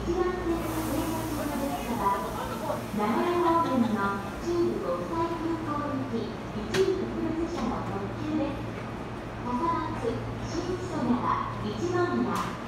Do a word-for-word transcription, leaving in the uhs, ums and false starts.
一番線の停車中の列車は、名古屋方面の中部国際空港行き一部特別車の特急です。笠松、新千歳一宮